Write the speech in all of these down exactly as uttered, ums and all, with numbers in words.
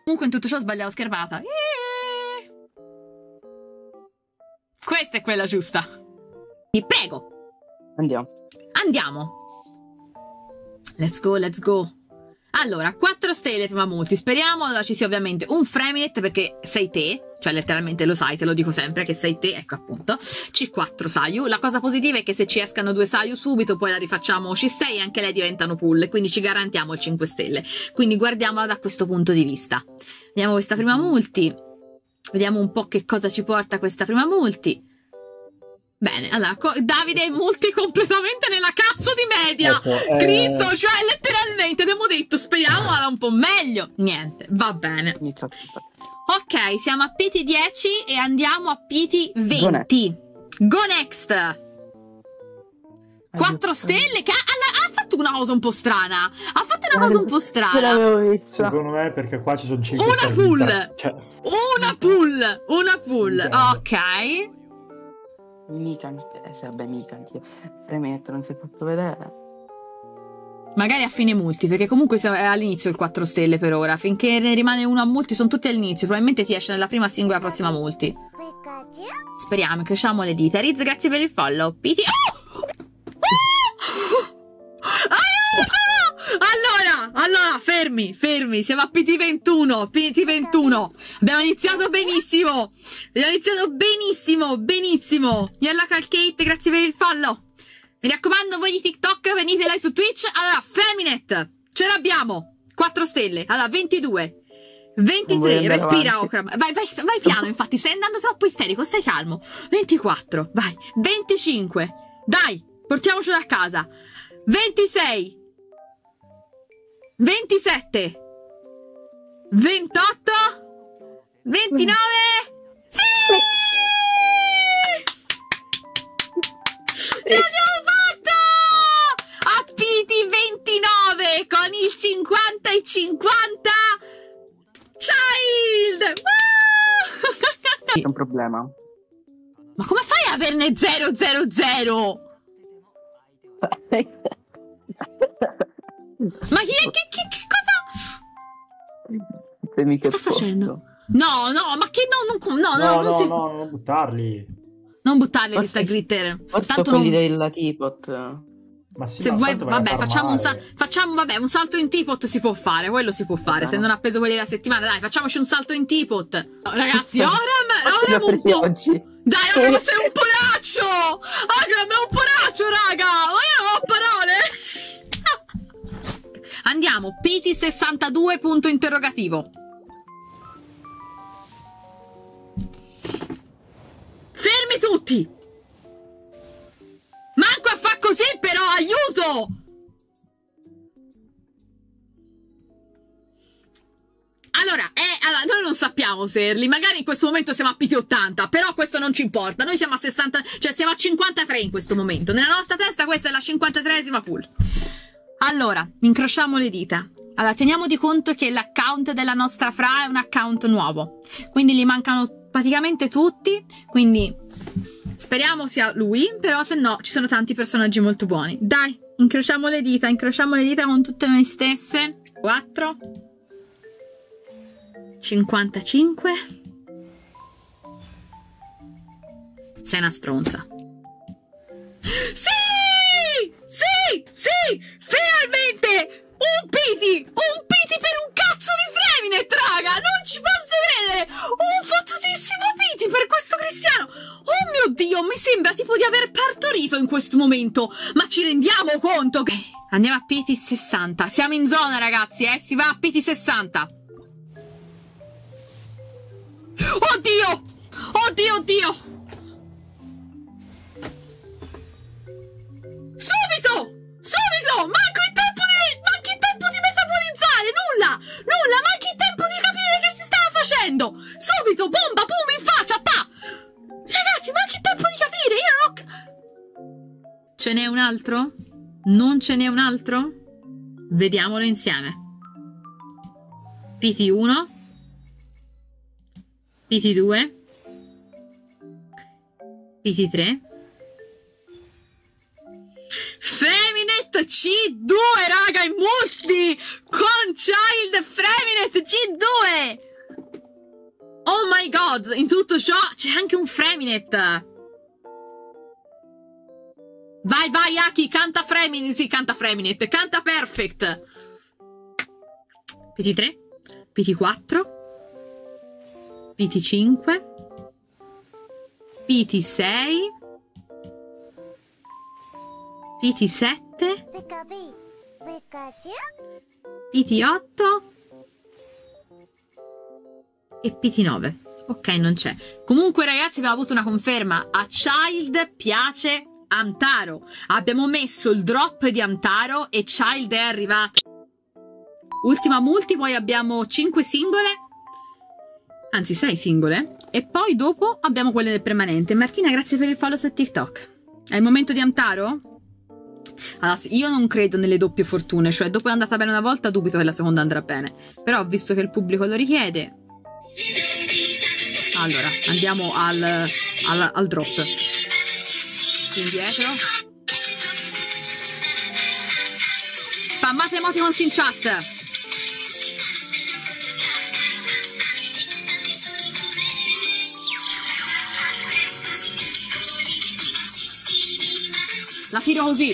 Comunque in tutto ciò sbagliavo schermata. Eeeh. Questa è quella giusta. Ti prego. Andiamo. Andiamo. Let's go, let's go. Allora, quattro stelle prima multi. Speriamo allora, ci sia ovviamente un Freminet perché sei te. Cioè letteralmente lo sai, te lo dico sempre che sei te, ecco appunto. C quattro Sayu. La cosa positiva è che se ci escano due Sayu subito poi la rifacciamo C sei e anche lei diventano pull, quindi ci garantiamo il cinque stelle. Quindi guardiamola da questo punto di vista. Vediamo questa prima multi. Vediamo un po' che cosa ci porta questa prima multi. Bene, allora, Davide è multi completamente nella cazzo di media. Ecco, eh... Cristo, cioè letteralmente abbiamo detto speriamo vada un po' meglio. Niente, va bene. Ok, siamo a P T dieci e andiamo a P T venti. Go next. quattro stelle. Che ha, ha fatto una cosa un po' strana. Ha fatto una cosa un po' strana. Secondo me perché qua ci sono cinque. Una pull. Cioè... Una pull. Una pull. Ok. Mica, eh, vabbè, mica, premetto, non si è fatto vedere. Magari a fine multi, perché comunque è all'inizio il quattro stelle per ora. Finché ne rimane uno a multi, sono tutti all'inizio. Probabilmente ti esce nella prima singola prossima multi. Speriamo, incrociamo le dita. Riz, grazie per il follow. Piti. Oh! Oh! Allora, allora, fermi, fermi. Siamo a P T ventuno. P T ventuno. Abbiamo iniziato benissimo. Abbiamo iniziato benissimo, benissimo. Yalla Calcate, grazie per il follow. Mi raccomando, voi di TikTok, venite live su Twitch. Allora, Freminet, ce l'abbiamo. quattro stelle. Allora, ventidue. ventitré, respira Okram. Vai, vai, vai piano, infatti, stai andando troppo isterico, stai calmo. ventiquattro, vai. venticinque. Dai, portiamocelo a casa. ventisei. ventisette. ventotto. ventinove. Sì! Ce l'abbiamo fatta! A P T ventinove con il cinquanta e cinquanta Child! C'è un problema. Ma come fai a averne zero zero zero? Ma chi è? Che, che, che cosa? Che sta facendo? No, no, ma che no, non, no, no, no, non no, si... no, non buttarli. Non buttarli Forse- di sta glitter. Forse Tanto quelli non... della Teapot. Ma sì, Se ma vuoi, tanto vai a vabbè, facciamo un, sa farmare. facciamo, vabbè, un salto in teapot si può fare, quello si può fare. Vabbè, Se no. non ha preso quelli della settimana, dai, facciamoci un salto in teapot. No, ragazzi, Oram, Forse li ho Oram un presi po'. oggi. Dai, Oram, sei un poraccio! Oram è un poraccio, raga! Ma io non ho parole! Andiamo, P T sessantadue punto interrogativo. Fermi tutti! Manco a fa così però, aiuto! Allora, eh, allora, noi non sappiamo Serli, magari in questo momento siamo a P T ottanta, però questo non ci importa, noi siamo a sessanta, cioè siamo a cinquantatré in questo momento, nella nostra testa questa è la cinquantatreesima pull. Allora, incrociamo le dita. Allora, teniamo di conto che l'account della nostra Fra è un account nuovo, quindi gli mancano praticamente tutti, quindi speriamo sia lui, però se no ci sono tanti personaggi molto buoni. Dai, incrociamo le dita, incrociamo le dita con tutte noi stesse. quattro cinquantacinque. Sei una stronza. Sì! Sì! Sì! Finalmente! Un piti! Un piti per un cazzo di Freminet, raga! Non ci posso credere! Un fottutissimo piti per questo cristiano! Oh mio Dio, mi sembra tipo di aver partorito in questo momento! Ma ci rendiamo conto che... Andiamo a P T sessanta. Siamo in zona, ragazzi, eh? Si va a P T sessanta. Oddio! Oddio, oddio! Subito! Subito! Manco il tempo di... Manca il tempo di metabolizzare! Nulla! Nulla! Manca il tempo di capire che si stava facendo! Subito! Bomba! Boom! In faccia! Ta! Ragazzi, manca il tempo di capire! Io non ho... Ce n'è un altro? Non ce n'è un altro? Vediamolo insieme. P T uno. P T due. P T tre. Freminet Freminet C due, raga, in multi con Child Freminet C due. Oh my god, in tutto ciò c'è anche un Freminet. Vai, vai, Aki, canta Freminet, sì, canta Freminet, canta Perfect. P T tre, P T quattro, P T cinque, P T sei, P T sette, P T otto e P T nove. Ok, non c'è. Comunque ragazzi, abbiamo avuto una conferma. A Child piace Hamtaro. Abbiamo messo il drop di Hamtaro e Child è arrivato. Ultima multi, poi abbiamo cinque singole, anzi sei singole, e poi dopo abbiamo quelle del permanente. Martina, grazie per il follow su TikTok. È il momento di Hamtaro? Allora, io non credo nelle doppie fortune, cioè dopo è andata bene una volta, dubito che la seconda andrà bene, però visto che il pubblico lo richiede, allora andiamo al, al, al drop. Qui indietro, spammate emoticons in chat. La tiro così.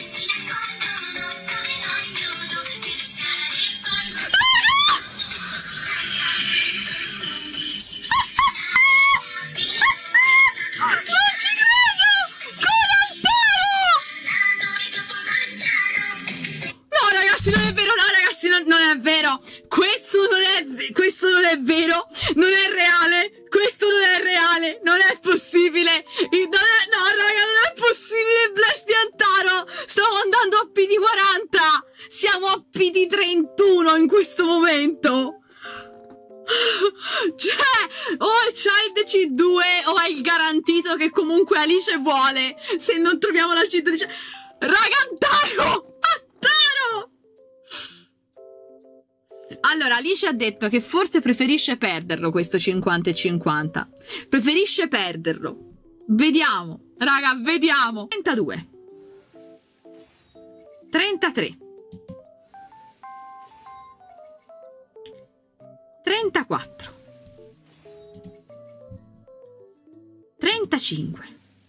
Questo non è, questo non è vero, non è reale, questo non è reale, non è possibile, non è, no raga, non è possibile, Bless di Hamtaro, stiamo andando a P T quaranta, siamo a P T trentuno in questo momento, cioè, o è Child C due o è il garantito che comunque Alice vuole, se non troviamo la C dodici, raga, Hamtaro, Hamtaro! Allora, Alice ha detto che forse preferisce perderlo questo cinquanta e cinquanta. Preferisce perderlo. Vediamo, raga, vediamo. trentadue. trentatré. trentaquattro. trentacinque.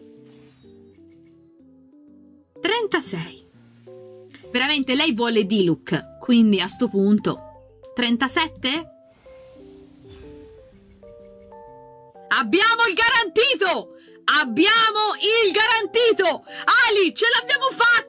trentasei. Veramente lei vuole D-Look, quindi a sto punto trentasette? Abbiamo il garantito! Abbiamo il garantito! Ali, ce l'abbiamo fatta!